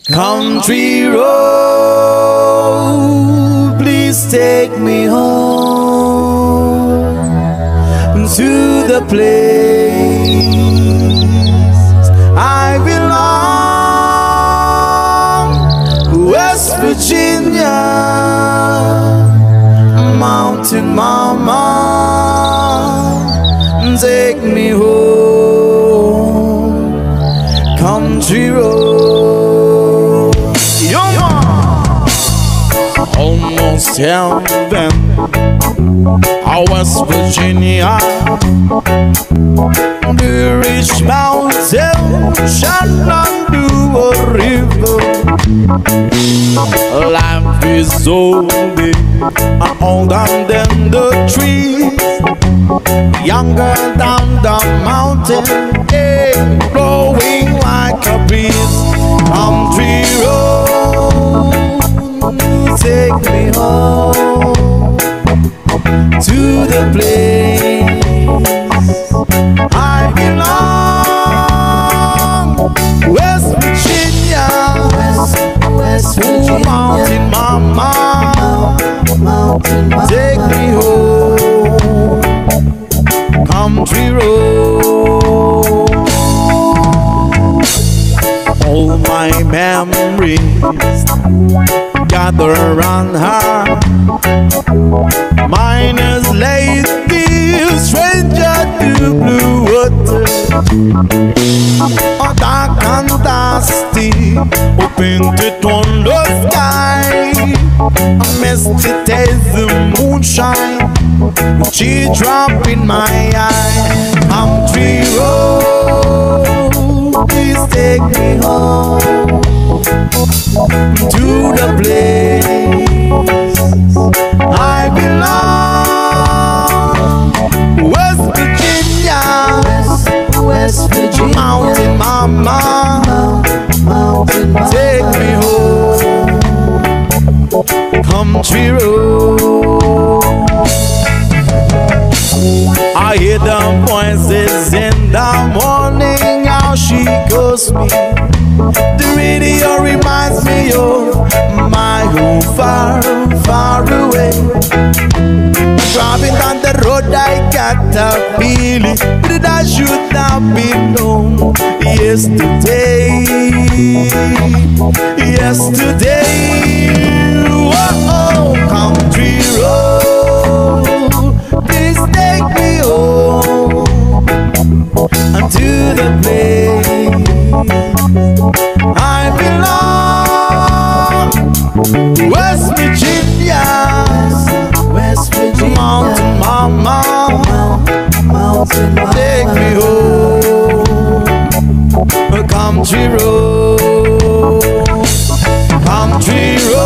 Country road, please take me home to the place I belong. West Virginia, mountain mama, take me home. Country road. Almost heaven, West Virginia. The rich mountain shall undo a river. Life is so big, older than the trees, younger than the mountain, blowing like a breeze. Country road, take me home to the place I belong. West Virginia, West Virginia, mountain mama, take me home. Country road. All my memories gather around her. Mine is lady, stranger to blue water. Dark and dusty, painted on the sky. A misty taste the moonshine, she drop in my eye. Country road, please take me home to the place I belong. West Virginia, West Virginia, mountain mama, take me home. Country road. I hear the voices in the morning, how she calls me. The radio reminds me of my home far, far away. Driving down the road, I got a feeling that I should have been home yesterday. Yesterday, oh, country road, please take me home to the place I belong. West Virginia, West Virginia, mountain mama, take me home. Country road, country road.